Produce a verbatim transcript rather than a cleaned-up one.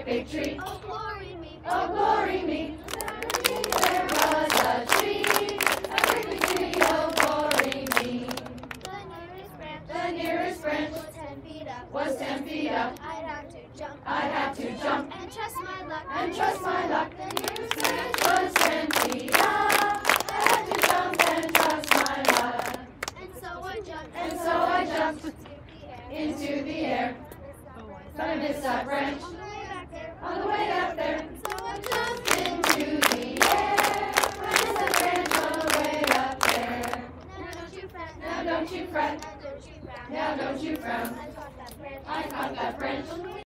big tree. Oh, glory me. Oh, glory me. There was a tree, a great big tree. Oh, glory me. The nearest branch, The nearest branch was ten feet up. was ten feet up. I'd have to jump. I'd have to jump And trust my luck. and trust my luck. The nearest branch Was ten feet up. I had to jump and trust my luck. And so I jumped. And so I jumped into the air. into the air. But I missed that branch On the way back there. on the way up there. So I jumped.